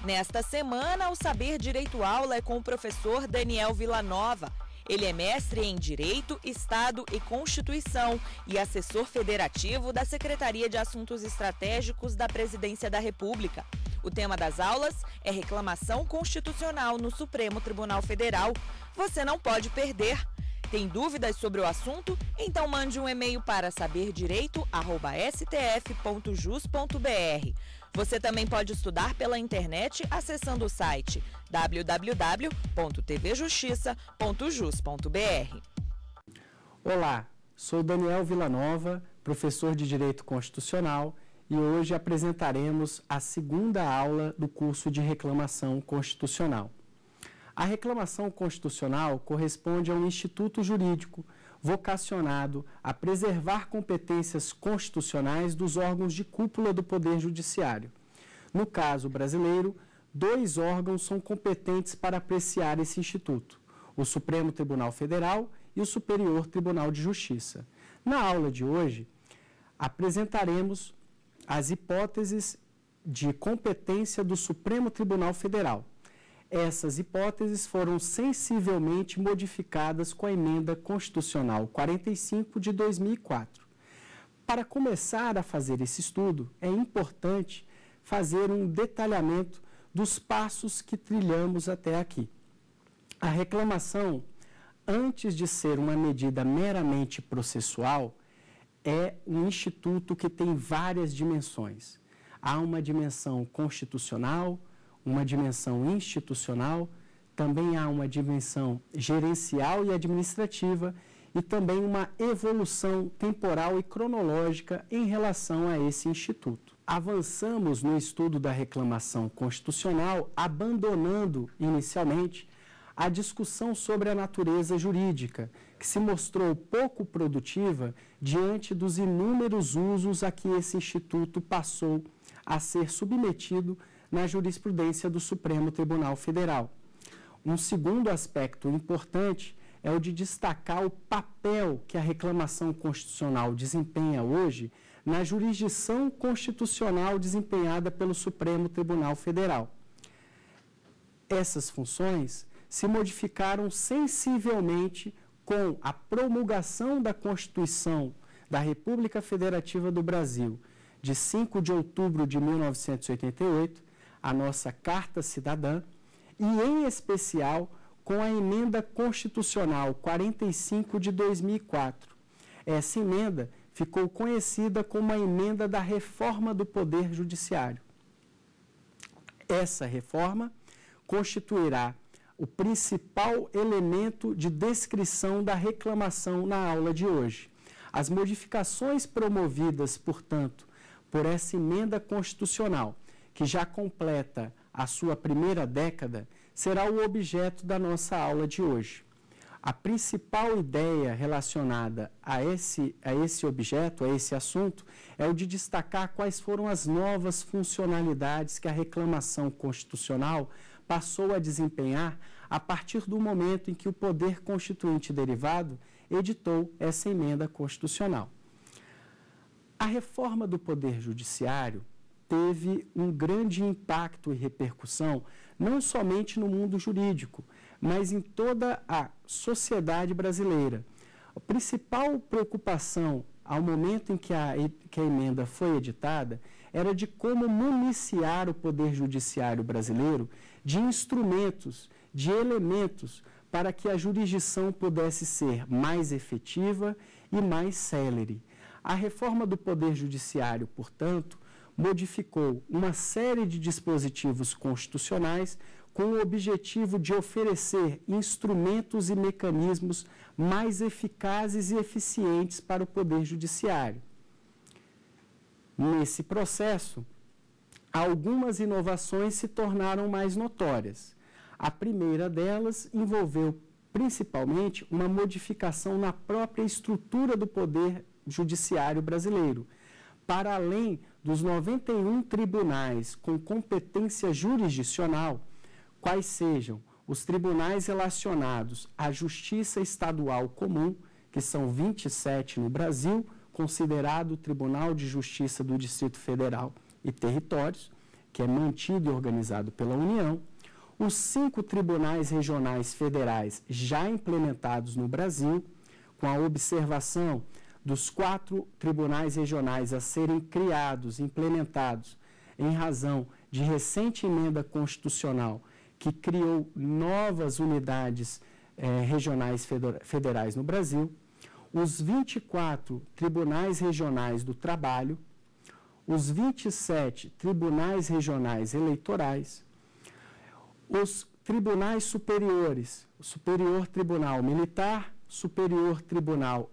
Nesta semana, o Saber Direito Aula é com o professor Daniel Villanova. Ele é mestre em Direito, Estado e Constituição e assessor federativo da Secretaria de Assuntos Estratégicos da Presidência da República. O tema das aulas é reclamação constitucional no Supremo Tribunal Federal. Você não pode perder. Tem dúvidas sobre o assunto? Então mande um e-mail para saberdireito@stf.jus.br. Você também pode estudar pela internet acessando o site www.tvjustiça.jus.br. Olá, sou Daniel Villanova, professor de Direito Constitucional, e hoje apresentaremos a segunda aula do curso de Reclamação Constitucional. A reclamação constitucional corresponde a um instituto jurídico vocacionado a preservar competências constitucionais dos órgãos de cúpula do Poder Judiciário. No caso brasileiro, 2 órgãos são competentes para apreciar esse instituto: o Supremo Tribunal Federal e o Superior Tribunal de Justiça. Na aula de hoje, apresentaremos as hipóteses de competência do Supremo Tribunal Federal. Essas hipóteses foram sensivelmente modificadas com a Emenda Constitucional 45 de 2004. Para começar a fazer esse estudo, é importante fazer um detalhamento dos passos que trilhamos até aqui. A reclamação, antes de ser uma medida meramente processual, é um instituto que tem várias dimensões. Há uma dimensão constitucional, uma dimensão institucional, também há uma dimensão gerencial e administrativa e também uma evolução temporal e cronológica em relação a esse instituto. Avançamos no estudo da reclamação constitucional, abandonando inicialmente a discussão sobre a natureza jurídica, que se mostrou pouco produtiva diante dos inúmeros usos a que esse instituto passou a ser submetido na jurisprudência do Supremo Tribunal Federal. Um segundo aspecto importante é o de destacar o papel que a reclamação constitucional desempenha hoje na jurisdição constitucional desempenhada pelo Supremo Tribunal Federal. Essas funções se modificaram sensivelmente com a promulgação da Constituição da República Federativa do Brasil, de 5 de outubro de 1988, a nossa Carta Cidadã, e, em especial, com a Emenda Constitucional 45 de 2004. Essa emenda ficou conhecida como a Emenda da Reforma do Poder Judiciário. Essa reforma constituirá o principal elemento de descrição da reclamação na aula de hoje. As modificações promovidas, portanto, por essa emenda constitucional, que já completa a sua primeira década, será o objeto da nossa aula de hoje. A principal ideia relacionada a esse objeto, a esse assunto, é o de destacar quais foram as novas funcionalidades que a reclamação constitucional passou a desempenhar a partir do momento em que o Poder Constituinte derivado editou essa emenda constitucional. A reforma do Poder Judiciário teve um grande impacto e repercussão, não somente no mundo jurídico, mas em toda a sociedade brasileira. A principal preocupação ao momento em que a emenda foi editada era de como municiar o Poder Judiciário brasileiro de instrumentos, de elementos, para que a jurisdição pudesse ser mais efetiva e mais célere. A reforma do Poder Judiciário, portanto, modificou uma série de dispositivos constitucionais com o objetivo de oferecer instrumentos e mecanismos mais eficazes e eficientes para o Poder Judiciário. Nesse processo, algumas inovações se tornaram mais notórias. A primeira delas envolveu principalmente uma modificação na própria estrutura do Poder Judiciário brasileiro, para além dos 91 tribunais com competência jurisdicional, quais sejam os tribunais relacionados à Justiça Estadual Comum, que são 27 no Brasil, considerado o Tribunal de Justiça do Distrito Federal e Territórios, que é mantido e organizado pela União, os 5 tribunais regionais federais já implementados no Brasil, com a observação dos 4 tribunais regionais a serem criados, implementados, em razão de recente emenda constitucional que criou novas unidades regionais federais no Brasil, os 24 tribunais regionais do trabalho, os 27 tribunais regionais eleitorais, os tribunais superiores, o Superior Tribunal Militar, Superior Tribunal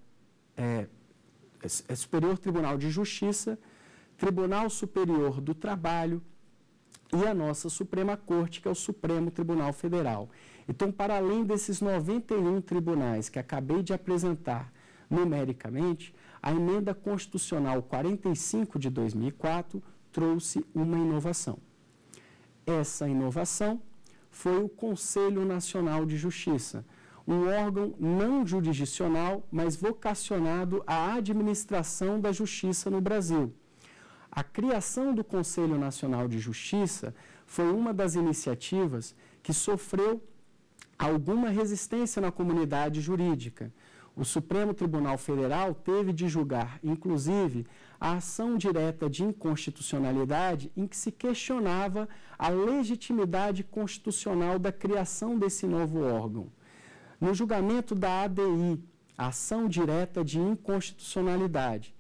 de Justiça, Tribunal Superior do Trabalho e a nossa Suprema Corte, que é o Supremo Tribunal Federal. Então, para além desses 91 tribunais que acabei de apresentar numericamente, a Emenda Constitucional 45 de 2004 trouxe uma inovação. Essa inovação foi o Conselho Nacional de Justiça, um órgão não jurisdicional, mas vocacionado à administração da justiça no Brasil. A criação do Conselho Nacional de Justiça foi uma das iniciativas que sofreu alguma resistência na comunidade jurídica. O Supremo Tribunal Federal teve de julgar, inclusive, a ação direta de inconstitucionalidade em que se questionava a legitimidade constitucional da criação desse novo órgão. No julgamento da ADI, Ação Direta de Inconstitucionalidade,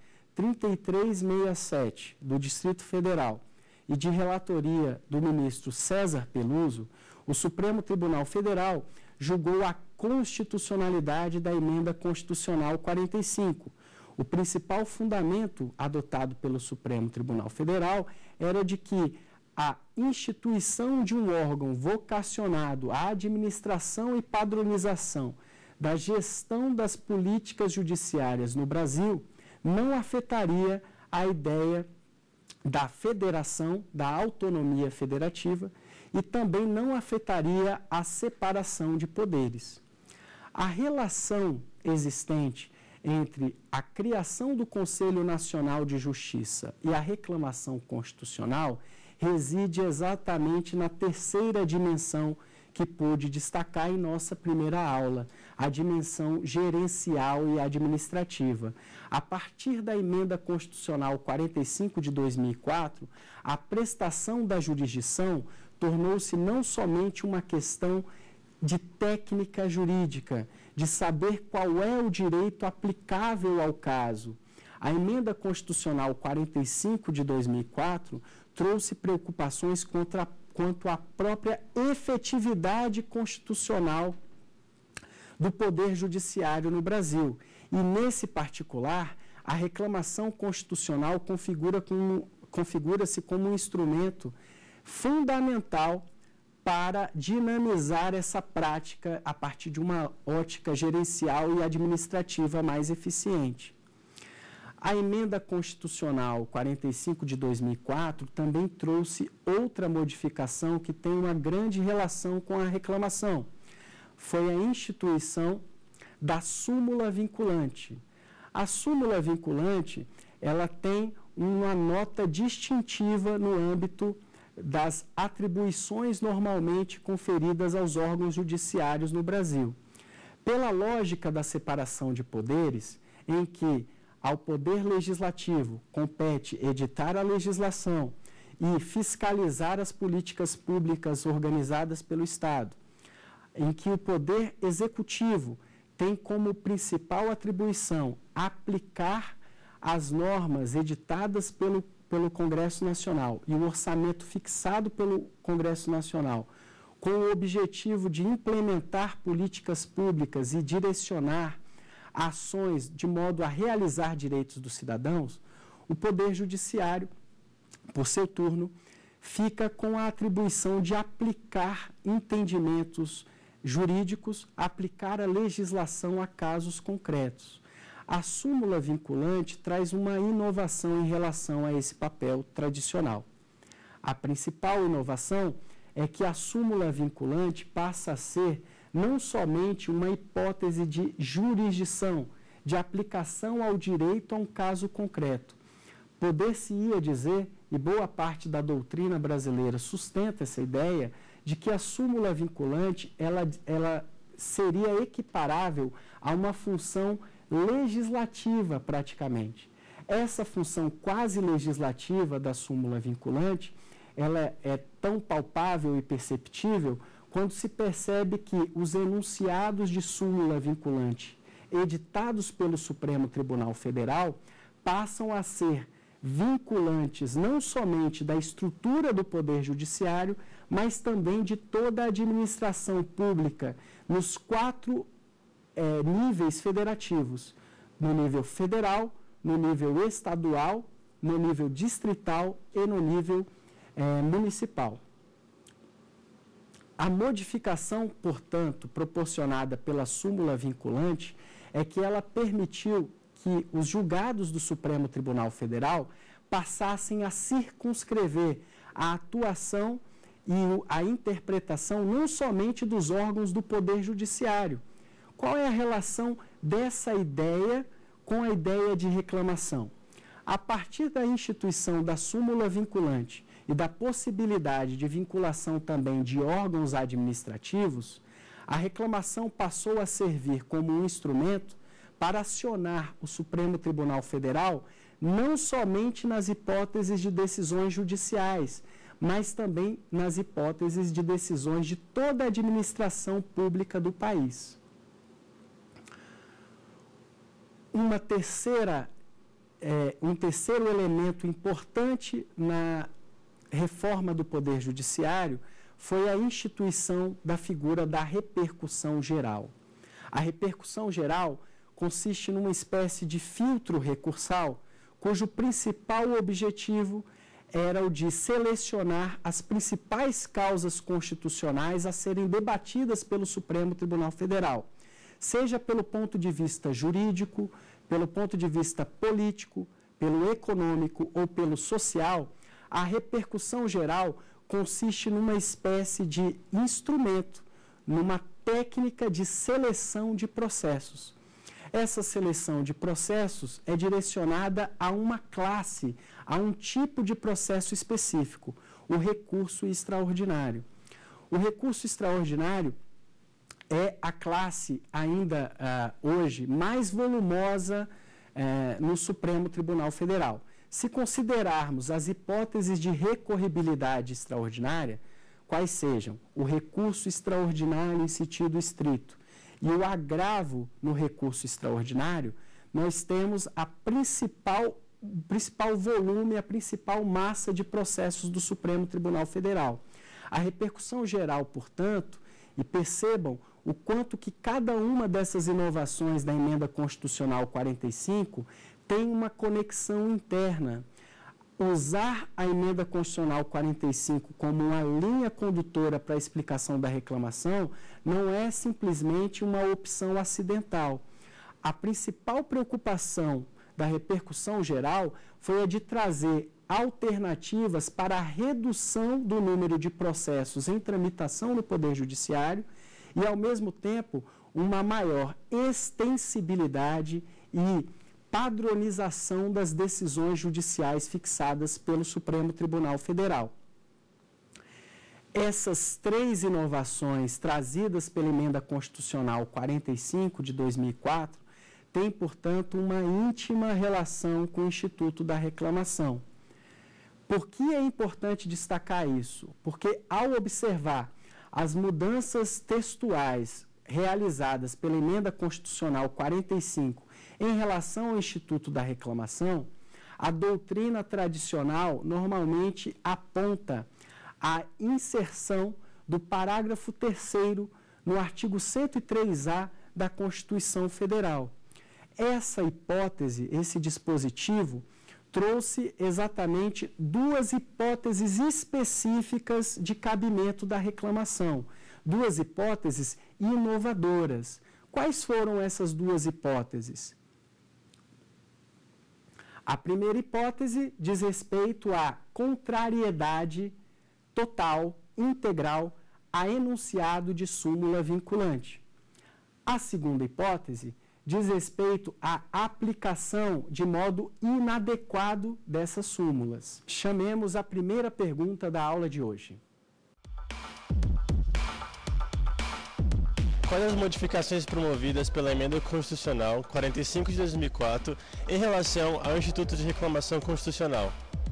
3367, do Distrito Federal, e de relatoria do ministro César Peluso, o Supremo Tribunal Federal julgou a constitucionalidade da Emenda Constitucional 45. O principal fundamento adotado pelo Supremo Tribunal Federal era de que a instituição de um órgão vocacionado à administração e padronização da gestão das políticas judiciárias no Brasil não afetaria a ideia da federação, da autonomia federativa, e também não afetaria a separação de poderes. A relação existente entre a criação do Conselho Nacional de Justiça e a reclamação constitucional reside exatamente na terceira dimensão que pude destacar em nossa primeira aula, a dimensão gerencial e administrativa. A partir da Emenda Constitucional 45 de 2004, a prestação da jurisdição tornou-se não somente uma questão de técnica jurídica, de saber qual é o direito aplicável ao caso. A Emenda Constitucional 45 de 2004 trouxe preocupações quanto à própria efetividade constitucional do Poder Judiciário no Brasil. E, nesse particular, a reclamação constitucional configura-se como um instrumento fundamental para dinamizar essa prática a partir de uma ótica gerencial e administrativa mais eficiente. A Emenda Constitucional 45 de 2004 também trouxe outra modificação que tem uma grande relação com a reclamação. Foi a instituição da súmula vinculante. A súmula vinculante, ela tem uma nota distintiva no âmbito das atribuições normalmente conferidas aos órgãos judiciários no Brasil. Pela lógica da separação de poderes, em que ao Poder Legislativo compete editar a legislação e fiscalizar as políticas públicas organizadas pelo Estado, em que o Poder Executivo tem como principal atribuição aplicar as normas editadas pelo Congresso Nacional e o orçamento fixado pelo Congresso Nacional, com o objetivo de implementar políticas públicas e direcionar ações de modo a realizar direitos dos cidadãos, o Poder Judiciário, por seu turno, fica com a atribuição de aplicar entendimentos jurídicos, aplicar a legislação a casos concretos. A súmula vinculante traz uma inovação em relação a esse papel tradicional. A principal inovação é que a súmula vinculante passa a ser não somente uma hipótese de jurisdição, de aplicação ao direito a um caso concreto. Poder-se-ia dizer e boa parte da doutrina brasileira sustenta essa ideia de que a súmula vinculante ela seria equiparável a uma função legislativa praticamente. Essa função quase legislativa da súmula vinculante, ela é tão palpável e perceptível quando se percebe que os enunciados de súmula vinculante editados pelo Supremo Tribunal Federal passam a ser vinculantes não somente da estrutura do Poder Judiciário, mas também de toda a administração pública nos 4 níveis federativos, no nível federal, no nível estadual, no nível distrital e no nível municipal. A modificação, portanto, proporcionada pela súmula vinculante é que ela permitiu que os julgados do Supremo Tribunal Federal passassem a circunscrever a atuação e a interpretação não somente dos órgãos do Poder Judiciário. Qual é a relação dessa ideia com a ideia de reclamação? A partir da instituição da súmula vinculante e da possibilidade de vinculação também de órgãos administrativos, a reclamação passou a servir como um instrumento para acionar o Supremo Tribunal Federal não somente nas hipóteses de decisões judiciais, mas também nas hipóteses de decisões de toda a administração pública do país. Um terceiro elemento importante na reforma do Poder Judiciário foi a instituição da figura da repercussão geral. A repercussão geral consiste numa espécie de filtro recursal, cujo principal objetivo era o de selecionar as principais causas constitucionais a serem debatidas pelo Supremo Tribunal Federal, seja pelo ponto de vista jurídico, pelo ponto de vista político, pelo econômico ou pelo social. A repercussão geral consiste numa espécie de instrumento, numa técnica de seleção de processos. Essa seleção de processos é direcionada a uma classe, a um tipo de processo específico, o recurso extraordinário. O recurso extraordinário é a classe ainda hoje mais volumosa no Supremo Tribunal Federal. Se considerarmos as hipóteses de recorribilidade extraordinária, quais sejam o recurso extraordinário em sentido estrito e o agravo no recurso extraordinário, nós temos o principal volume, a principal massa de processos do Supremo Tribunal Federal. A repercussão geral, portanto, e percebam o quanto que cada uma dessas inovações da Emenda Constitucional 45 tem uma conexão interna. Usar a Emenda Constitucional 45 como uma linha condutora para a explicação da reclamação não é simplesmente uma opção acidental. A principal preocupação da repercussão geral foi a de trazer alternativas para a redução do número de processos em tramitação no Poder Judiciário e, ao mesmo tempo, uma maior extensibilidade e padronização das decisões judiciais fixadas pelo Supremo Tribunal Federal. Essas 3 inovações trazidas pela Emenda Constitucional 45 de 2004 têm, portanto, uma íntima relação com o Instituto da Reclamação. Por que é importante destacar isso? Porque, ao observar as mudanças textuais realizadas pela Emenda Constitucional 45 em relação ao Instituto da Reclamação, a doutrina tradicional normalmente aponta a inserção do parágrafo 3º no artigo 103A da Constituição Federal. Essa hipótese, esse dispositivo, trouxe exatamente 2 hipóteses específicas de cabimento da reclamação, 2 hipóteses inovadoras. Quais foram essas 2 hipóteses? A primeira hipótese diz respeito à contrariedade total, integral, a enunciado de súmula vinculante. A segunda hipótese diz respeito à aplicação de modo inadequado dessas súmulas. Chamemos a primeira pergunta da aula de hoje. Quais as modificações promovidas pela Emenda Constitucional 45 de 2004 em relação ao Instituto de Reclamação Constitucional?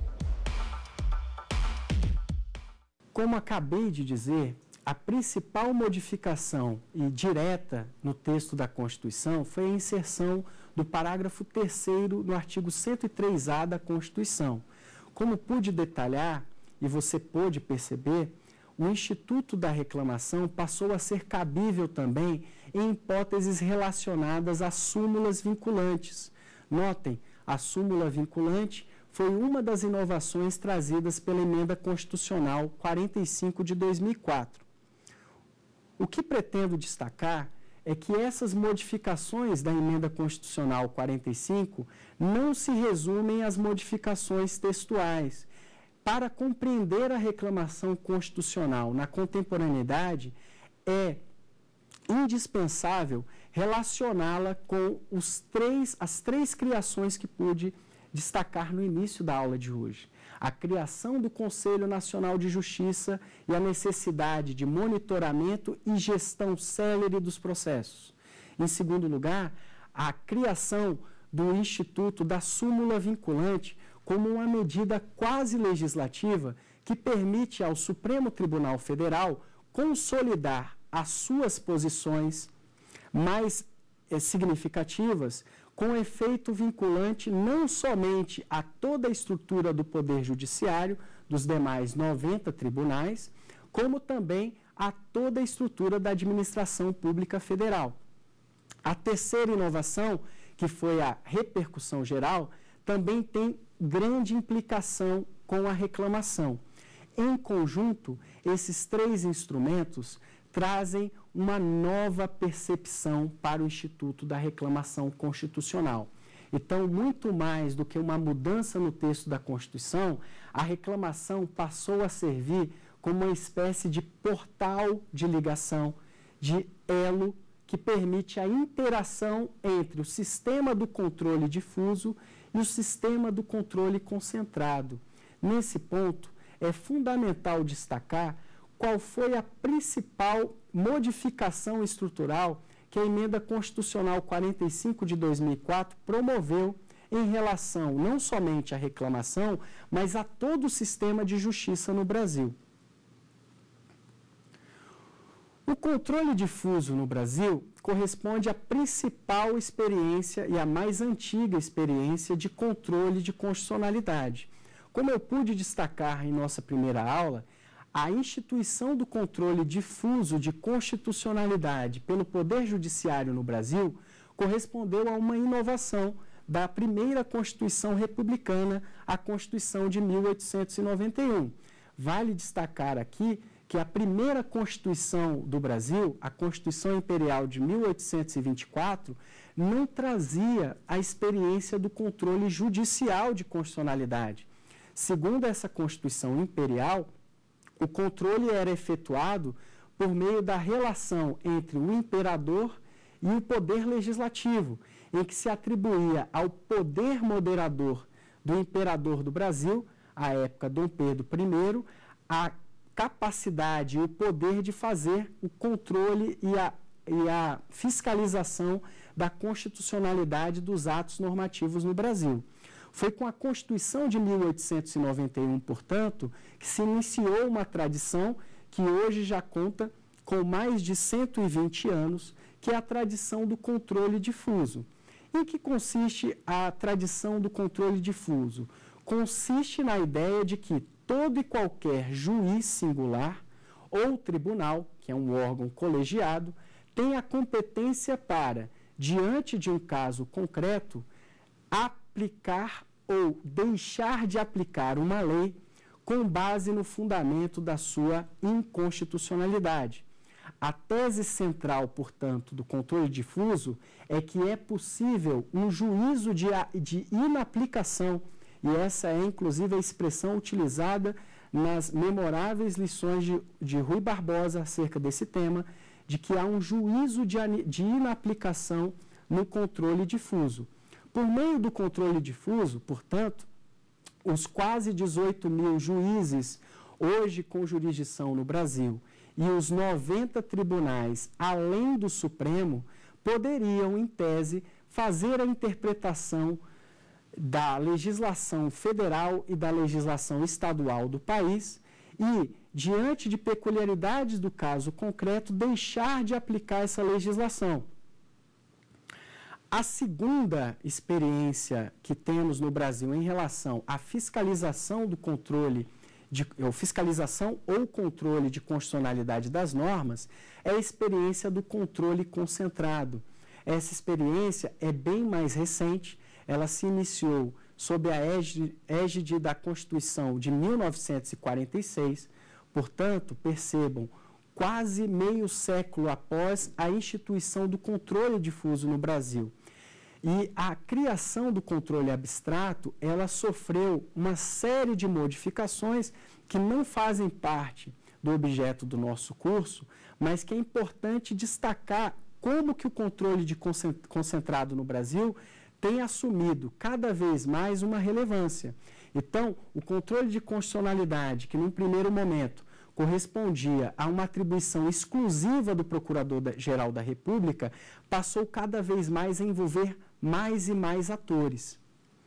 Como acabei de dizer, a principal modificação e direta no texto da Constituição foi a inserção do parágrafo 3º no artigo 103A da Constituição. Como pude detalhar, e você pôde perceber, o Instituto da Reclamação passou a ser cabível também em hipóteses relacionadas a súmulas vinculantes. Notem, a súmula vinculante foi uma das inovações trazidas pela Emenda Constitucional 45 de 2004. O que pretendo destacar é que essas modificações da Emenda Constitucional 45 não se resumem às modificações textuais. Para compreender a reclamação constitucional na contemporaneidade, é indispensável relacioná-la com as três criações que pude destacar no início da aula de hoje. A criação do Conselho Nacional de Justiça e a necessidade de monitoramento e gestão célere dos processos. Em segundo lugar, a criação do Instituto da Súmula Vinculante como uma medida quase legislativa que permite ao Supremo Tribunal Federal consolidar as suas posições mais significativas com efeito vinculante não somente a toda a estrutura do Poder Judiciário, dos demais 90 tribunais, como também a toda a estrutura da Administração Pública Federal. A terceira inovação, que foi a repercussão geral, também tem grande implicação com a reclamação. Em conjunto, esses três instrumentos trazem uma nova percepção para o Instituto da Reclamação Constitucional. Então, muito mais do que uma mudança no texto da Constituição, a reclamação passou a servir como uma espécie de portal de ligação, de elo, que permite a interação entre o sistema do controle difuso e o sistema do controle concentrado. Nesse ponto, é fundamental destacar qual foi a principal modificação estrutural que a Emenda Constitucional 45 de 2004 promoveu em relação não somente à reclamação, mas a todo o sistema de justiça no Brasil. O controle difuso no Brasil corresponde à principal experiência e à mais antiga experiência de controle de constitucionalidade. Como eu pude destacar em nossa primeira aula, a instituição do controle difuso de constitucionalidade pelo Poder Judiciário no Brasil correspondeu a uma inovação da primeira Constituição Republicana, a Constituição de 1891. Vale destacar aqui que a primeira Constituição do Brasil, a Constituição Imperial de 1824, não trazia a experiência do controle judicial de constitucionalidade. Segundo essa Constituição Imperial, o controle era efetuado por meio da relação entre o imperador e o poder legislativo, em que se atribuía ao poder moderador do imperador do Brasil, à época Dom Pedro I, a capacidade e o poder de fazer o controle e a fiscalização da constitucionalidade dos atos normativos no Brasil. Foi com a Constituição de 1891, portanto, que se iniciou uma tradição que hoje já conta com mais de 120 anos, que é a tradição do controle difuso. Em que consiste a tradição do controle difuso? Consiste na ideia de que todo e qualquer juiz singular ou tribunal, que é um órgão colegiado, tem a competência para, diante de um caso concreto, aplicar ou deixar de aplicar uma lei com base no fundamento da sua inconstitucionalidade. A tese central, portanto, do controle difuso é que é possível um juízo de inaplicação, e essa é inclusive a expressão utilizada nas memoráveis lições de Rui Barbosa acerca desse tema, de que há um juízo de inaplicação no controle difuso. Por meio do controle difuso, portanto, os quase 18 mil juízes hoje com jurisdição no Brasil e os 90 tribunais, além do Supremo, poderiam, em tese, fazer a interpretação da legislação federal e da legislação estadual do país e, diante de peculiaridades do caso concreto, deixar de aplicar essa legislação. A segunda experiência que temos no Brasil em relação à fiscalização do controle fiscalização ou controle de constitucionalidade das normas é a experiência do controle concentrado. Essa experiência é bem mais recente, ela se iniciou sob a égide da Constituição de 1946, portanto, percebam, quase meio século após a instituição do controle difuso no Brasil. E a criação do controle abstrato, ela sofreu uma série de modificações que não fazem parte do objeto do nosso curso, mas que é importante destacar como que o controle de concentrado no Brasil tem assumido cada vez mais uma relevância. Então, o controle de constitucionalidade, que num primeiro momento correspondia a uma atribuição exclusiva do Procurador-Geral da República, passou cada vez mais a envolver mais e mais atores.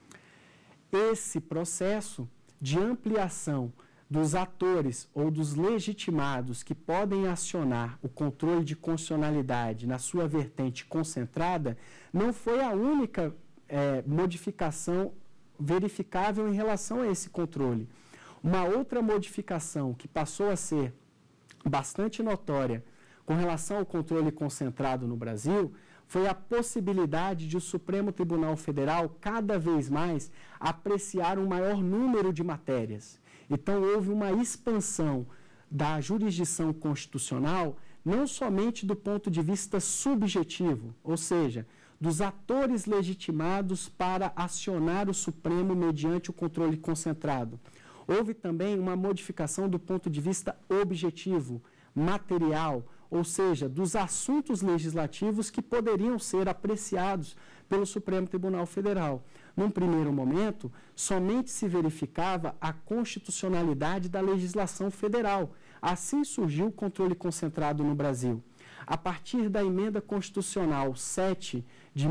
Esse processo de ampliação dos atores ou dos legitimados que podem acionar o controle de constitucionalidade na sua vertente concentrada não foi a única modificação verificável em relação a esse controle. Uma outra modificação que passou a ser bastante notória com relação ao controle concentrado no Brasil foi a possibilidade de o Supremo Tribunal Federal cada vez mais apreciar um maior número de matérias. Então, houve uma expansão da jurisdição constitucional, não somente do ponto de vista subjetivo, ou seja, dos atores legitimados para acionar o Supremo mediante o controle concentrado. Houve também uma modificação do ponto de vista objetivo, material, ou seja, dos assuntos legislativos que poderiam ser apreciados pelo Supremo Tribunal Federal. Num primeiro momento, somente se verificava a constitucionalidade da legislação federal. Assim surgiu o controle concentrado no Brasil. A partir da Emenda Constitucional 7 de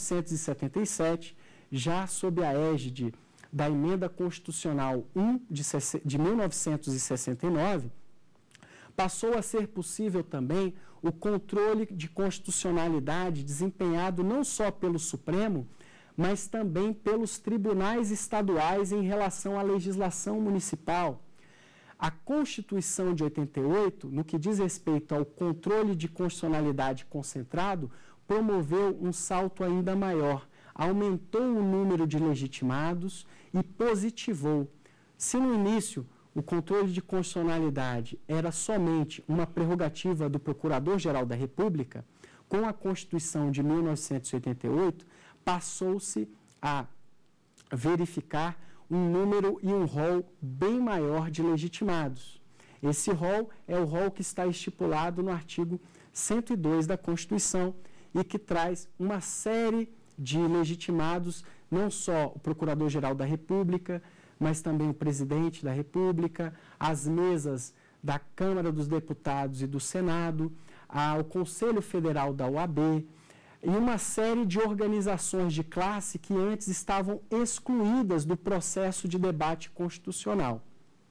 1977, já sob a égide da Emenda Constitucional 1 de 1969, passou a ser possível também o controle de constitucionalidade desempenhado não só pelo Supremo, mas também pelos tribunais estaduais em relação à legislação municipal. A Constituição de 88, no que diz respeito ao controle de constitucionalidade concentrado, promoveu um salto ainda maior, aumentou o número de legitimados e positivou. Se no início o controle de constitucionalidade era somente uma prerrogativa do Procurador-Geral da República, com a Constituição de 1988, passou-se a verificar um número e um rol bem maior de legitimados. Esse rol é o rol que está estipulado no artigo 102 da Constituição e que traz uma série de legitimados, não só o Procurador-Geral da República, mas também o Presidente da República, as mesas da Câmara dos Deputados e do Senado, o Conselho Federal da OAB e uma série de organizações de classe que antes estavam excluídas do processo de debate constitucional.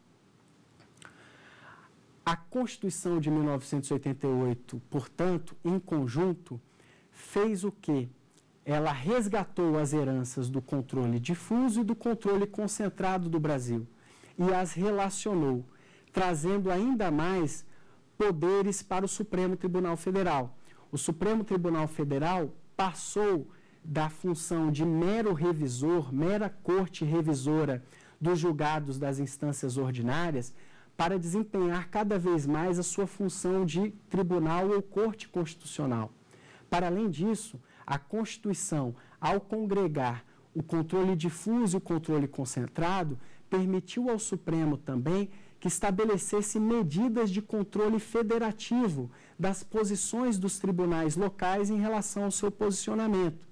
A Constituição de 1988, portanto, em conjunto, fez o quê? Ela resgatou as heranças do controle difuso e do controle concentrado do Brasil e as relacionou, trazendo ainda mais poderes para o Supremo Tribunal Federal. O Supremo Tribunal Federal passou da função de mero revisor, mera corte revisora dos julgados das instâncias ordinárias, para desempenhar cada vez mais a sua função de tribunal ou corte constitucional. Para além disso, a Constituição, ao congregar o controle difuso e o controle concentrado, permitiu ao Supremo também que estabelecesse medidas de controle federativo das posições dos tribunais locais em relação ao seu posicionamento.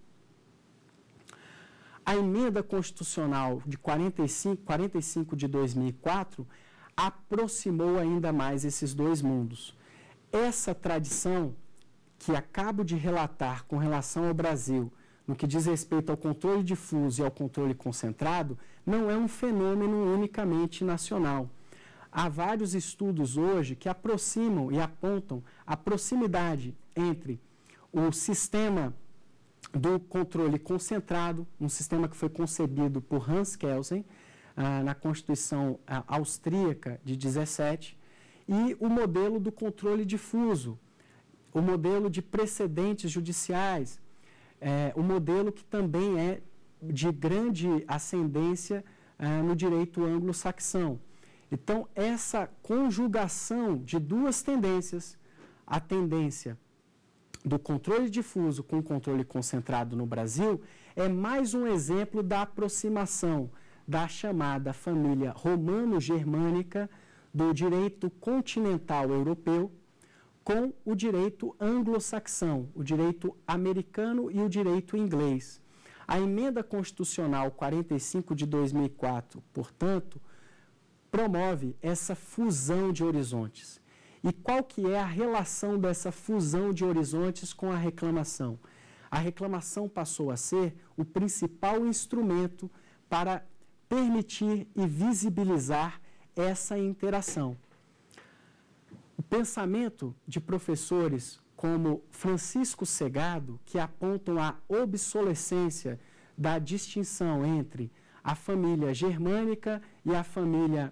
A emenda constitucional de 45 de 2004 aproximou ainda mais esses dois mundos. Essa tradição que acabo de relatar com relação ao Brasil, no que diz respeito ao controle difuso e ao controle concentrado, não é um fenômeno unicamente nacional. Há vários estudos hoje que aproximam e apontam a proximidade entre o sistema do controle concentrado, um sistema que foi concebido por Hans Kelsen, na Constituição austríaca de 17, e o modelo do controle difuso, o modelo de precedentes judiciais, o modelo que também é de grande ascendência no direito anglo-saxão. Então, essa conjugação de duas tendências, a tendência do controle difuso com o controle concentrado no Brasil, é mais um exemplo da aproximação da chamada família romano-germânica do direito continental europeu com o direito anglo-saxão, o direito americano e o direito inglês. A emenda constitucional 45 de 2004, portanto, promove essa fusão de horizontes. E qual que é a relação dessa fusão de horizontes com a reclamação? A reclamação passou a ser o principal instrumento para permitir e visibilizar essa interação. O pensamento de professores como Francisco Segado, que apontam a obsolescência da distinção entre a família germânica e a família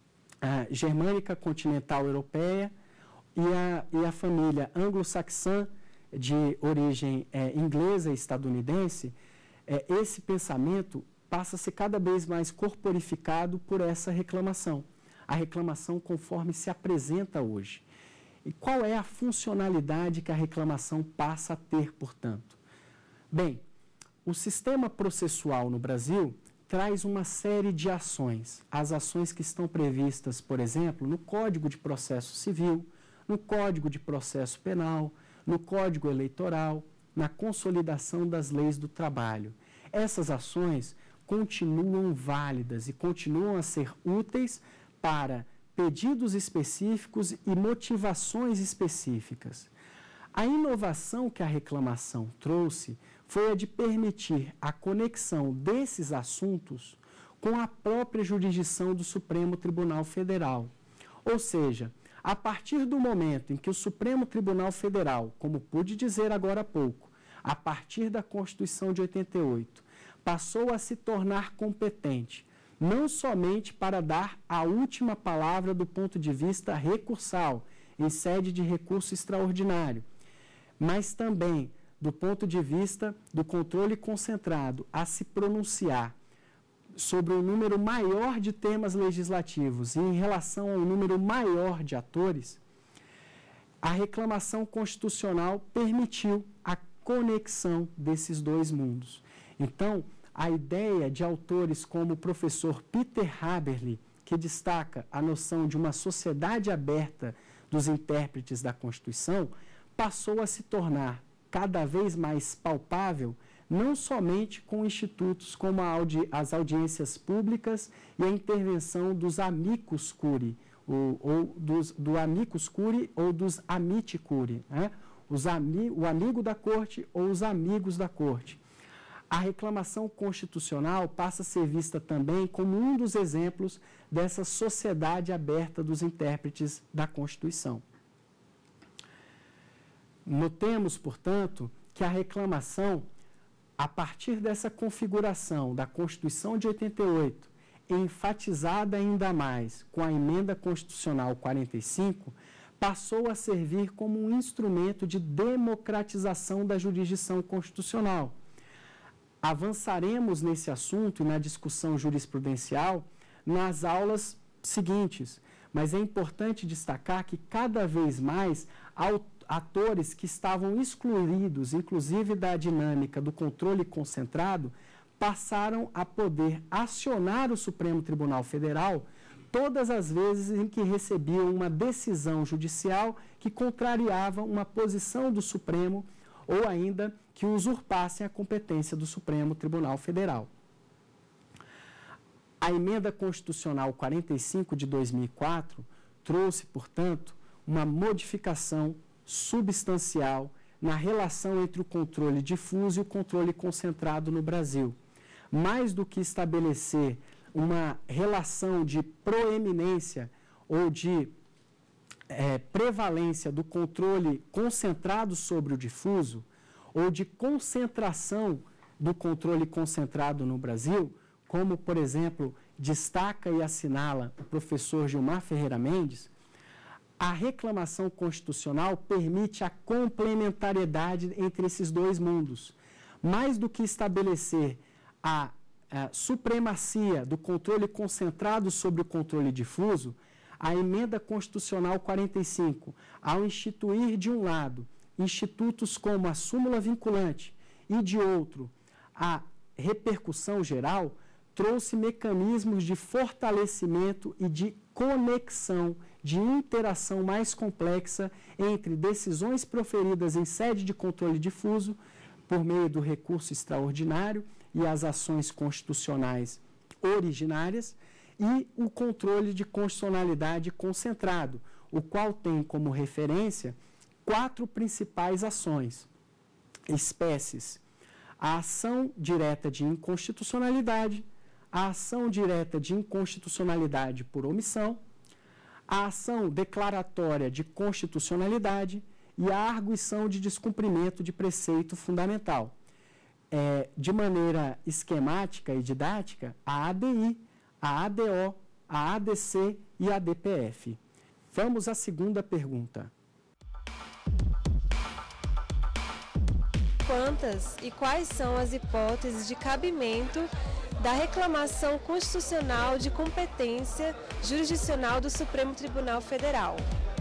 germânica continental europeia e a família anglo-saxã de origem inglesa e estadunidense, esse pensamento passa a ser cada vez mais corporificado por essa reclamação. A reclamação conforme se apresenta hoje. E qual é a funcionalidade que a reclamação passa a ter, portanto? Bem, o sistema processual no Brasil traz uma série de ações. As ações que estão previstas, por exemplo, no Código de Processo Civil, no Código de Processo Penal, no Código Eleitoral, na consolidação das leis do trabalho. Essas ações continuam válidas e continuam a ser úteis para pedidos específicos e motivações específicas. A inovação que a reclamação trouxe foi a de permitir a conexão desses assuntos com a própria jurisdição do Supremo Tribunal Federal. Ou seja, a partir do momento em que o Supremo Tribunal Federal, como pude dizer agora há pouco, a partir da Constituição de 88, passou a se tornar competente, não somente para dar a última palavra do ponto de vista recursal, em sede de recurso extraordinário, mas também do ponto de vista do controle concentrado, a se pronunciar sobre um número maior de temas legislativos e em relação ao número maior de atores, a reclamação constitucional permitiu a conexão desses dois mundos. Então, a ideia de autores como o professor Peter Haberle, que destaca a noção de uma sociedade aberta dos intérpretes da Constituição, passou a se tornar cada vez mais palpável, não somente com institutos como as audiências públicas e a intervenção dos amicus curiae, do amicus curiae ou dos amici curiae, né? O amigo da corte ou os amigos da corte. A reclamação constitucional passa a ser vista também como um dos exemplos dessa sociedade aberta dos intérpretes da Constituição. Notemos, portanto, que a reclamação, a partir dessa configuração da Constituição de 88, enfatizada ainda mais com a Emenda Constitucional 45, passou a servir como um instrumento de democratização da jurisdição constitucional. Avançaremos nesse assunto e na discussão jurisprudencial nas aulas seguintes, mas é importante destacar que cada vez mais atores que estavam excluídos, inclusive da dinâmica do controle concentrado, passaram a poder acionar o Supremo Tribunal Federal todas as vezes em que recebiam uma decisão judicial que contrariava uma posição do Supremo ou ainda que usurpassem a competência do Supremo Tribunal Federal. A Emenda Constitucional 45 de 2004 trouxe, portanto, uma modificação substancial na relação entre o controle difuso e o controle concentrado no Brasil. Mais do que estabelecer uma relação de proeminência ou de prevalência do controle concentrado sobre o difuso, ou de concentração do controle concentrado no Brasil, como, por exemplo, destaca e assinala o professor Gilmar Ferreira Mendes, a reclamação constitucional permite a complementariedade entre esses dois mundos. Mais do que estabelecer a supremacia do controle concentrado sobre o controle difuso, a Emenda Constitucional 45, ao instituir, de um lado, institutos como a súmula vinculante e, de outro, a repercussão geral, trouxe mecanismos de fortalecimento e de conexão, de interação mais complexa entre decisões proferidas em sede de controle difuso, por meio do recurso extraordinário e as ações constitucionais originárias, e o controle de constitucionalidade concentrado, o qual tem como referência 4 principais ações, espécies: a ação direta de inconstitucionalidade, a ação direta de inconstitucionalidade por omissão, a ação declaratória de constitucionalidade e a arguição de descumprimento de preceito fundamental. De maneira esquemática e didática, a ADI, a ADO, a ADC e a ADPF. Vamos à segunda pergunta. Quantas e quais são as hipóteses de cabimento da reclamação constitucional de competência jurisdicional do Supremo Tribunal Federal?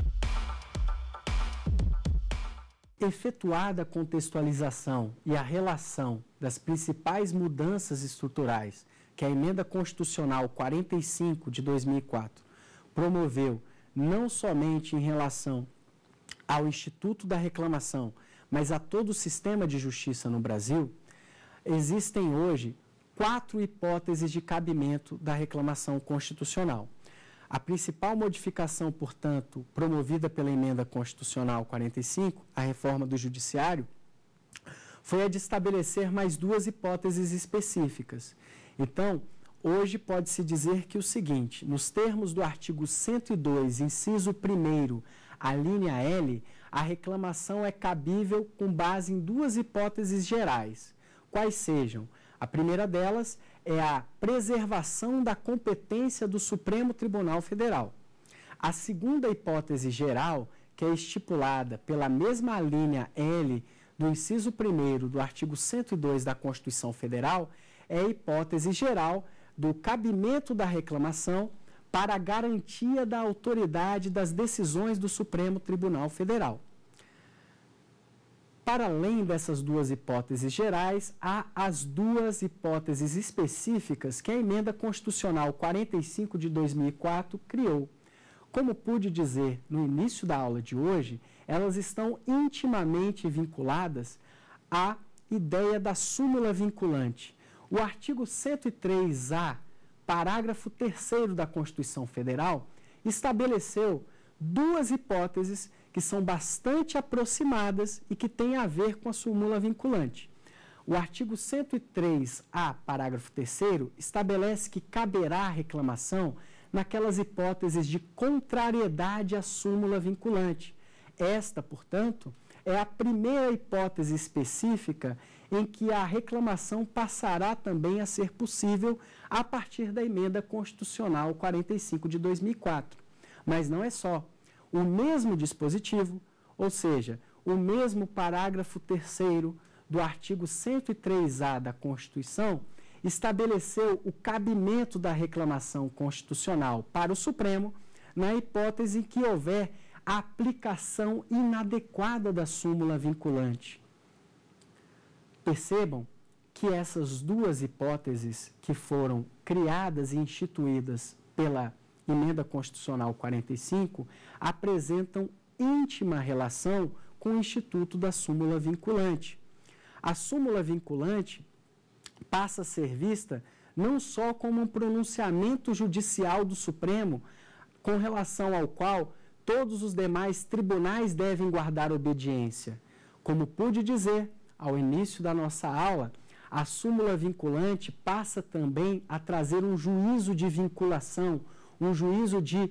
Efetuada a contextualização e a relação das principais mudanças estruturais que a Emenda Constitucional 45 de 2004 promoveu, não somente em relação ao Instituto da Reclamação, mas a todo o sistema de justiça no Brasil, existem hoje 4 hipóteses de cabimento da reclamação constitucional. A principal modificação, portanto, promovida pela Emenda Constitucional 45, a reforma do Judiciário, foi a de estabelecer mais 2 hipóteses específicas. Então, hoje pode-se dizer que o seguinte: nos termos do artigo 102, inciso 1º, a linha L, a reclamação é cabível com base em 2 hipóteses gerais, quais sejam: a primeira delas é a preservação da competência do Supremo Tribunal Federal. A segunda hipótese geral, que é estipulada pela mesma linha L do inciso 1º do artigo 102 da Constituição Federal, é a hipótese geral do cabimento da reclamação para a garantia da autoridade das decisões do Supremo Tribunal Federal. Para além dessas 2 hipóteses gerais, há as 2 hipóteses específicas que a Emenda Constitucional 45 de 2004 criou. Como pude dizer no início da aula de hoje, elas estão intimamente vinculadas à ideia da súmula vinculante. O artigo 103-A, parágrafo 3º da Constituição Federal, estabeleceu 2 hipóteses que são bastante aproximadas e que têm a ver com a súmula vinculante. O artigo 103-A, parágrafo 3º, estabelece que caberá a reclamação naquelas hipóteses de contrariedade à súmula vinculante. Esta, portanto, é a primeira hipótese específica em que a reclamação passará também a ser possível a partir da Emenda Constitucional 45 de 2004. Mas não é só. O mesmo dispositivo, ou seja, o mesmo parágrafo 3º do artigo 103-A da Constituição, estabeleceu o cabimento da reclamação constitucional para o Supremo na hipótese em que houver a aplicação inadequada da súmula vinculante. Percebam que essas 2 hipóteses que foram criadas e instituídas pela Emenda Constitucional 45, apresentam íntima relação com o instituto da súmula vinculante. A súmula vinculante passa a ser vista não só como um pronunciamento judicial do Supremo, com relação ao qual todos os demais tribunais devem guardar obediência. Como pude dizer ao início da nossa aula, a súmula vinculante passa também a trazer um juízo de vinculação, um juízo de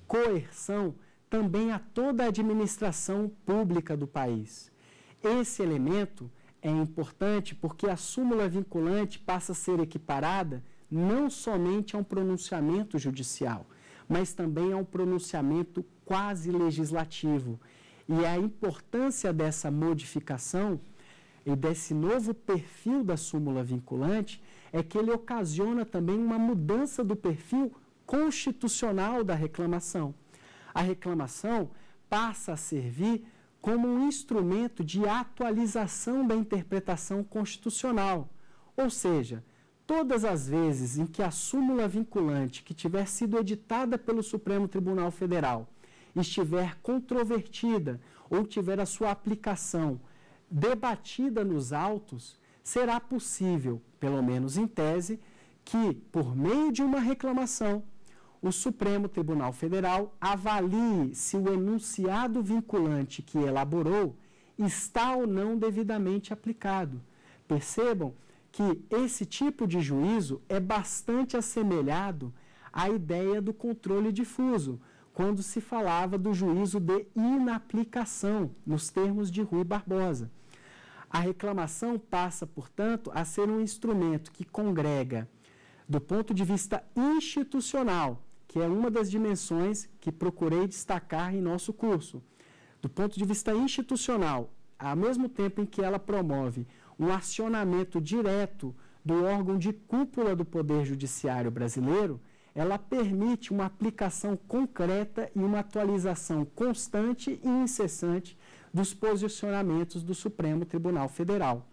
coerção também a toda a administração pública do país. Esse elemento é importante porque a súmula vinculante passa a ser equiparada não somente a um pronunciamento judicial, mas também a um pronunciamento quase legislativo. E a importância dessa modificação e desse novo perfil da súmula vinculante é que ele ocasiona também uma mudança do perfil constitucional da reclamação. A reclamação passa a servir como um instrumento de atualização da interpretação constitucional, ou seja, todas as vezes em que a súmula vinculante que tiver sido editada pelo Supremo Tribunal Federal estiver controvertida ou tiver a sua aplicação debatida nos autos, será possível, pelo menos em tese, que, por meio de uma reclamação, o Supremo Tribunal Federal avalie se o enunciado vinculante que elaborou está ou não devidamente aplicado. Percebam que esse tipo de juízo é bastante assemelhado à ideia do controle difuso, quando se falava do juízo de inaplicação, nos termos de Rui Barbosa. A reclamação passa, portanto, a ser um instrumento que congrega, do ponto de vista institucional, que é uma das dimensões que procurei destacar em nosso curso. Do ponto de vista institucional, ao mesmo tempo em que ela promove um acionamento direto do órgão de cúpula do Poder Judiciário brasileiro, ela permite uma aplicação concreta e uma atualização constante e incessante dos posicionamentos do Supremo Tribunal Federal.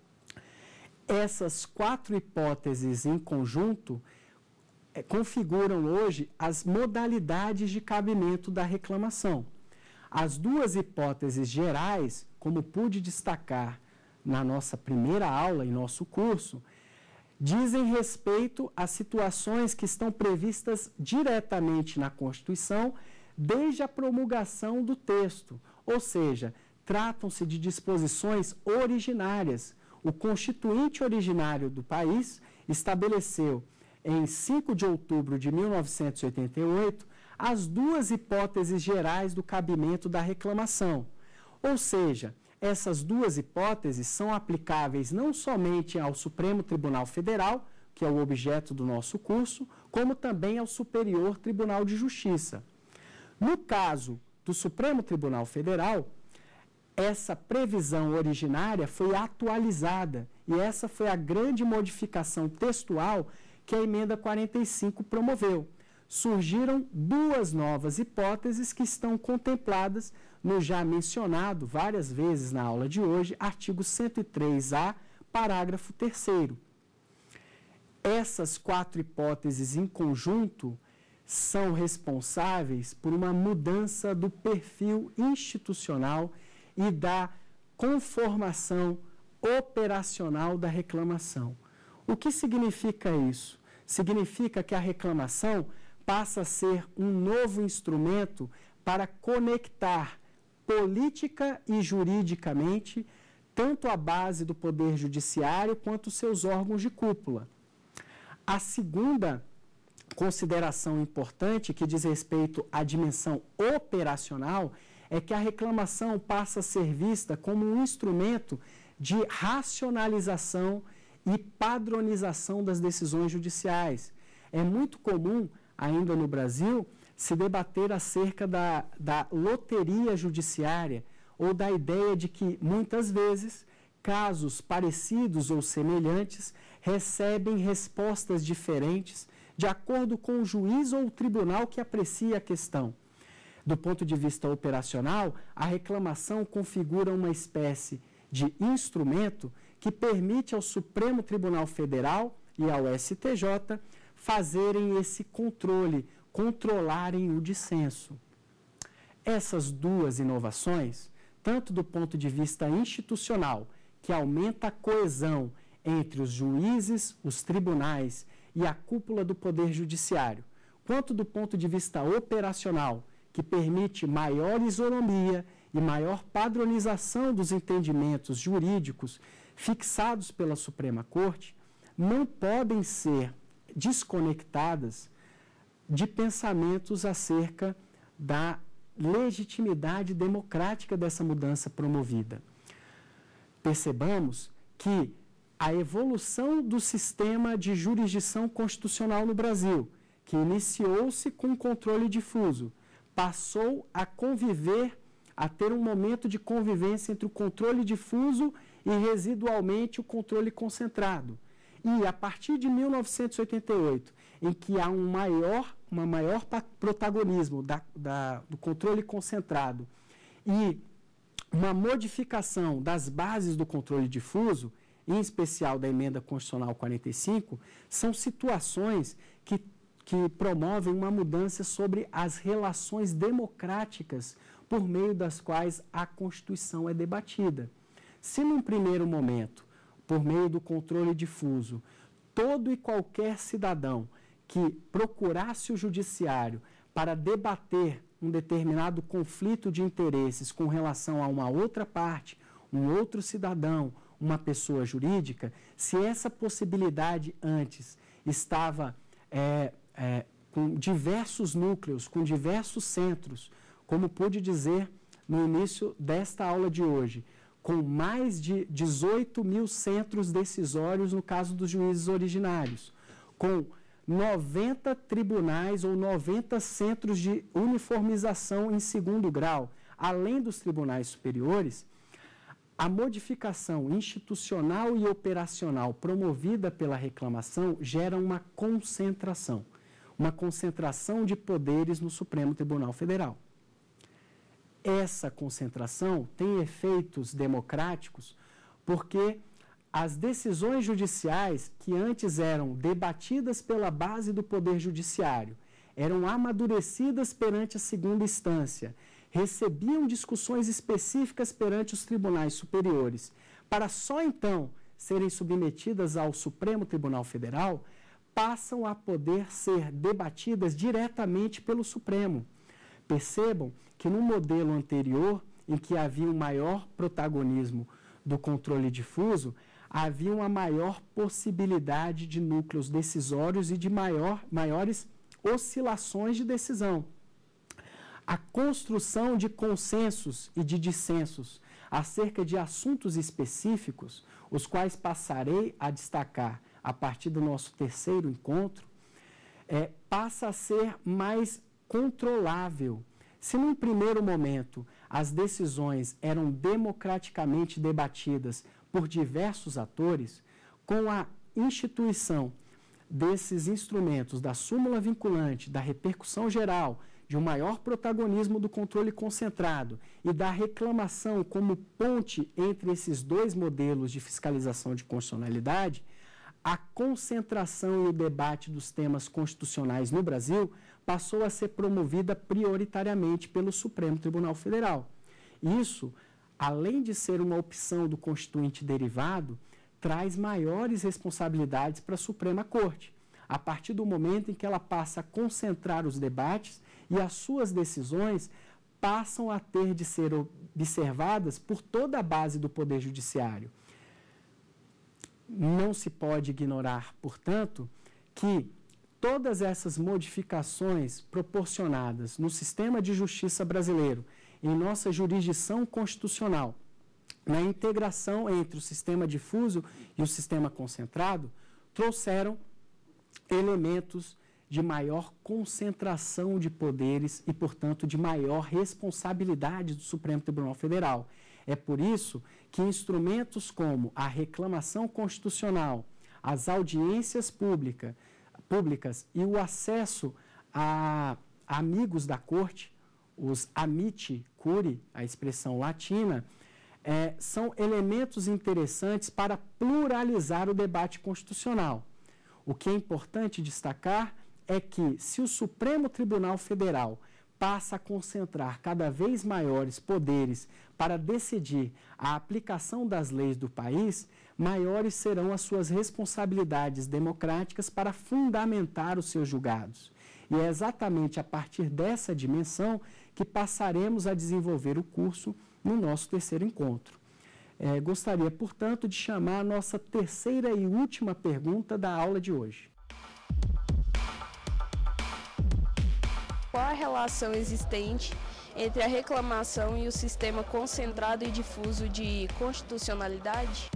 Essas quatro hipóteses em conjunto configuram hoje as modalidades de cabimento da reclamação. As duas hipóteses gerais, como pude destacar na nossa primeira aula, em nosso curso, dizem respeito a situações que estão previstas diretamente na Constituição desde a promulgação do texto, ou seja, tratam-se de disposições originárias. O Constituinte originário do país estabeleceu, em 5 de outubro de 1988, as duas hipóteses gerais do cabimento da reclamação. Ou seja, essas duas hipóteses são aplicáveis não somente ao Supremo Tribunal Federal, que é o objeto do nosso curso, como também ao Superior Tribunal de Justiça. No caso do Supremo Tribunal Federal, essa previsão originária foi atualizada e essa foi a grande modificação textual que a Emenda 45 promoveu. Surgiram duas novas hipóteses que estão contempladas no já mencionado várias vezes na aula de hoje, artigo 103A, parágrafo 3º. Essas quatro hipóteses em conjunto são responsáveis por uma mudança do perfil institucional e da conformação operacional da reclamação. O que significa isso? Significa que a reclamação passa a ser um novo instrumento para conectar política e juridicamente tanto a base do Poder Judiciário quanto seus órgãos de cúpula. A segunda consideração importante, que diz respeito à dimensão operacional, é que a reclamação passa a ser vista como um instrumento de racionalização e padronização das decisões judiciais. É muito comum, ainda no Brasil, se debater acerca da loteria judiciária ou da ideia de que, muitas vezes, casos parecidos ou semelhantes recebem respostas diferentes de acordo com o juiz ou o tribunal que aprecia a questão. Do ponto de vista operacional, a reclamação configura uma espécie de instrumento que permite ao Supremo Tribunal Federal e ao STJ fazerem esse controle controlarem o dissenso. Essas duas inovações, tanto do ponto de vista institucional, que aumenta a coesão entre os juízes, os tribunais e a cúpula do Poder Judiciário, quanto do ponto de vista operacional, que permite maior isonomia e maior padronização dos entendimentos jurídicos fixados pela Suprema Corte, não podem ser desconectadas de pensamentos acerca da legitimidade democrática dessa mudança promovida. Percebamos que a evolução do sistema de jurisdição constitucional no Brasil, que iniciou-se com o controle difuso, passou a conviver, a ter um momento de convivência entre o controle difuso e residualmente o controle concentrado. E a partir de 1988, em que há um maior protagonismo do controle concentrado e uma modificação das bases do controle difuso, em especial da Emenda Constitucional 45, são situações que promovem uma mudança sobre as relações democráticas por meio das quais a Constituição é debatida. Se num primeiro momento, por meio do controle difuso, todo e qualquer cidadão que procurasse o judiciário para debater um determinado conflito de interesses com relação a uma outra parte, um outro cidadão, uma pessoa jurídica, se essa possibilidade antes estava com diversos núcleos, com diversos centros, como pude dizer no início desta aula de hoje, com mais de 18 mil centros decisórios no caso dos juízes originários, com 90 tribunais ou 90 centros de uniformização em segundo grau, além dos tribunais superiores, a modificação institucional e operacional promovida pela reclamação gera uma concentração de poderes no Supremo Tribunal Federal. Essa concentração tem efeitos democráticos porque as decisões judiciais que antes eram debatidas pela base do Poder Judiciário, eram amadurecidas perante a segunda instância, recebiam discussões específicas perante os tribunais superiores, para só então serem submetidas ao Supremo Tribunal Federal, passam a poder ser debatidas diretamente pelo Supremo. Percebam que no modelo anterior, em que havia um maior protagonismo do controle difuso, havia uma maior possibilidade de núcleos decisórios e de maiores oscilações de decisão. A construção de consensos e de dissensos acerca de assuntos específicos, os quais passarei a destacar a partir do nosso terceiro encontro, passa a ser mais controlável. Se num primeiro momento as decisões eram democraticamente debatidas por diversos atores, com a instituição desses instrumentos, da súmula vinculante, da repercussão geral, de um maior protagonismo do controle concentrado e da reclamação como ponte entre esses dois modelos de fiscalização de constitucionalidade, a concentração e o debate dos temas constitucionais no Brasil passou a ser promovida prioritariamente pelo Supremo Tribunal Federal. Isso, além de ser uma opção do Constituinte derivado, traz maiores responsabilidades para a Suprema Corte, a partir do momento em que ela passa a concentrar os debates e as suas decisões passam a ter de ser observadas por toda a base do Poder Judiciário. Não se pode ignorar, portanto, que todas essas modificações proporcionadas no sistema de justiça brasileiro, em nossa jurisdição constitucional, na integração entre o sistema difuso e o sistema concentrado, trouxeram elementos de maior concentração de poderes e, portanto, de maior responsabilidade do Supremo Tribunal Federal. É por isso que instrumentos como a reclamação constitucional, as audiências públicas e o acesso a amigos da Corte, os amici curiae, a expressão latina, são elementos interessantes para pluralizar o debate constitucional. O que é importante destacar é que, se o Supremo Tribunal Federal passa a concentrar cada vez maiores poderes para decidir a aplicação das leis do país, maiores serão as suas responsabilidades democráticas para fundamentar os seus julgados. E é exatamente a partir dessa dimensão que passaremos a desenvolver o curso no nosso terceiro encontro. Gostaria, portanto, de chamar a nossa terceira e última pergunta da aula de hoje. Qual a relação existente entre a reclamação e o sistema concentrado e difuso de constitucionalidade?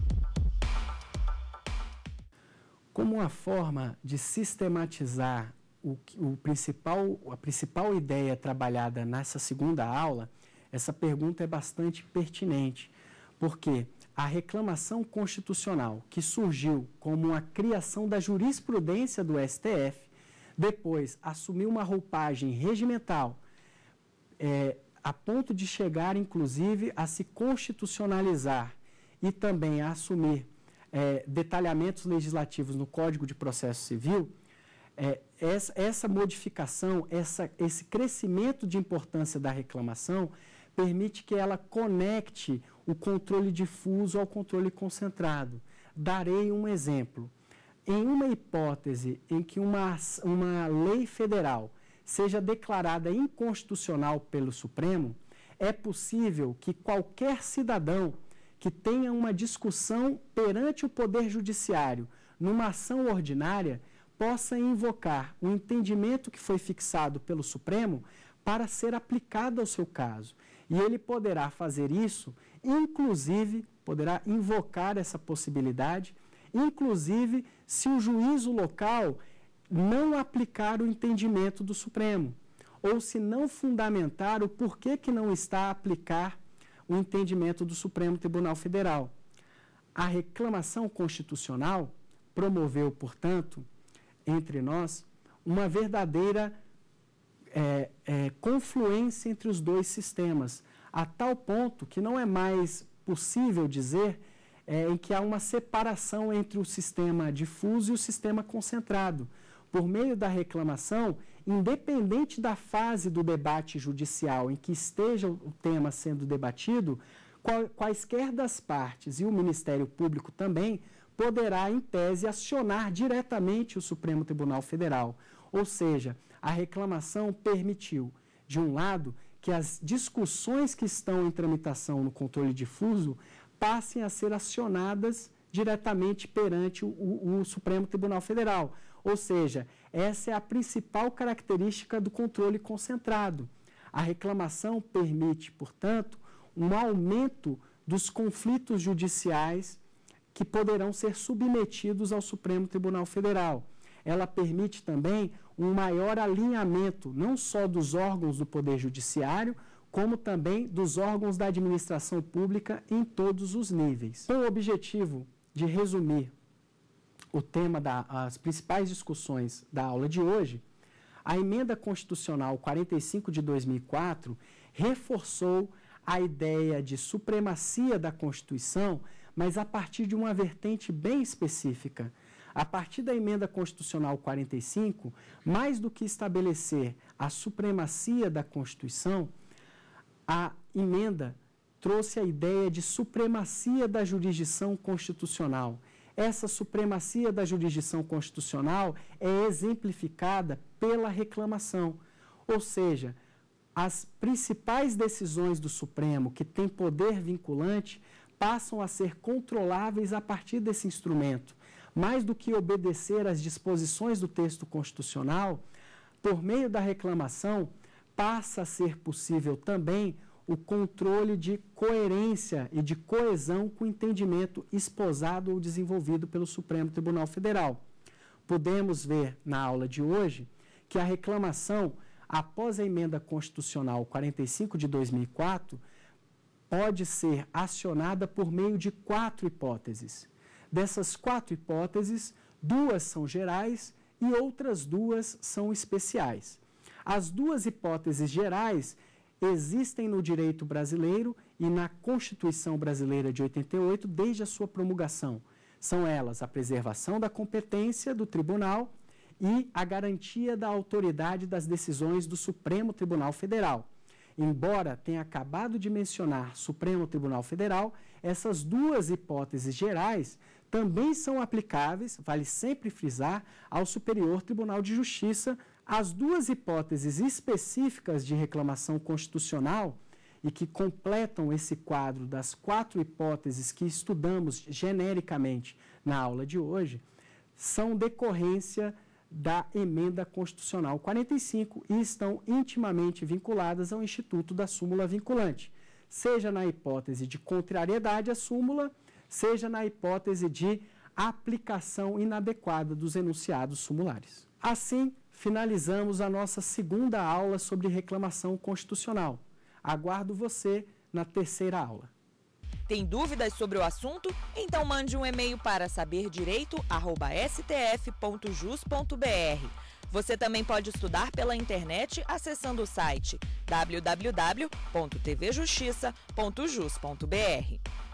Como uma forma de sistematizar a principal ideia trabalhada nessa segunda aula, essa pergunta é bastante pertinente, porque a reclamação constitucional, que surgiu como uma criação da jurisprudência do STF, depois assumiu uma roupagem regimental, a ponto de chegar, inclusive, a se constitucionalizar e também a assumir detalhamentos legislativos no Código de Processo Civil. Essa modificação, esse crescimento de importância da reclamação permite que ela conecte o controle difuso ao controle concentrado. Darei um exemplo. Em uma hipótese em que uma lei federal seja declarada inconstitucional pelo Supremo, é possível que qualquer cidadão que tenha uma discussão perante o Poder Judiciário numa ação ordinária possa invocar o entendimento que foi fixado pelo Supremo para ser aplicado ao seu caso. E ele poderá fazer isso, inclusive, poderá invocar essa possibilidade, inclusive se o juízo local não aplicar o entendimento do Supremo, ou se não fundamentar o porquê que não está a aplicar o entendimento do Supremo Tribunal Federal. A reclamação constitucional promoveu, portanto, entre nós, uma verdadeira confluência entre os dois sistemas, a tal ponto que não é mais possível dizer em que há uma separação entre o sistema difuso e o sistema concentrado. Por meio da reclamação, independente da fase do debate judicial em que esteja o tema sendo debatido, quaisquer das partes e o Ministério Público também poderá, em tese, acionar diretamente o Supremo Tribunal Federal. Ou seja, a reclamação permitiu, de um lado, que as discussões que estão em tramitação no controle difuso passem a ser acionadas diretamente perante o Supremo Tribunal Federal. Ou seja, essa é a principal característica do controle concentrado. A reclamação permite, portanto, um aumento dos conflitos judiciais que poderão ser submetidos ao Supremo Tribunal Federal. Ela permite também um maior alinhamento, não só dos órgãos do Poder Judiciário, como também dos órgãos da administração pública em todos os níveis. Com o objetivo de resumir o tema das principais discussões da aula de hoje, a Emenda Constitucional 45 de 2004 reforçou a ideia de supremacia da Constituição, mas a partir de uma vertente bem específica. A partir da Emenda Constitucional 45, mais do que estabelecer a supremacia da Constituição, a emenda trouxe a ideia de supremacia da jurisdição constitucional. Essa supremacia da jurisdição constitucional é exemplificada pela reclamação, ou seja, as principais decisões do Supremo, que têm poder vinculante, passam a ser controláveis a partir desse instrumento. Mais do que obedecer às disposições do texto constitucional, por meio da reclamação, passa a ser possível também o controle de coerência e de coesão com o entendimento esposado ou desenvolvido pelo Supremo Tribunal Federal. Podemos ver na aula de hoje que a reclamação, após a Emenda Constitucional 45 de 2004, pode ser acionada por meio de 4 hipóteses. Dessas 4 hipóteses, 2 são gerais e outras 2 são especiais. As 2 hipóteses gerais existem no direito brasileiro e na Constituição Brasileira de 88 desde a sua promulgação. São elas a preservação da competência do tribunal e a garantia da autoridade das decisões do Supremo Tribunal Federal. Embora tenha acabado de mencionar Supremo Tribunal Federal, essas duas hipóteses gerais também são aplicáveis, vale sempre frisar, ao Superior Tribunal de Justiça. As duas hipóteses específicas de reclamação constitucional e que completam esse quadro das 4 hipóteses que estudamos genericamente na aula de hoje, são decorrência da Emenda Constitucional 45 e estão intimamente vinculadas ao Instituto da Súmula Vinculante, seja na hipótese de contrariedade à súmula, seja na hipótese de aplicação inadequada dos enunciados sumulares. Assim, finalizamos a nossa segunda aula sobre reclamação constitucional. Aguardo você na terceira aula. Tem dúvidas sobre o assunto? Então mande um e-mail para saberdireito@stf.jus.br. Você também pode estudar pela internet acessando o site www.tvjustiça.jus.br.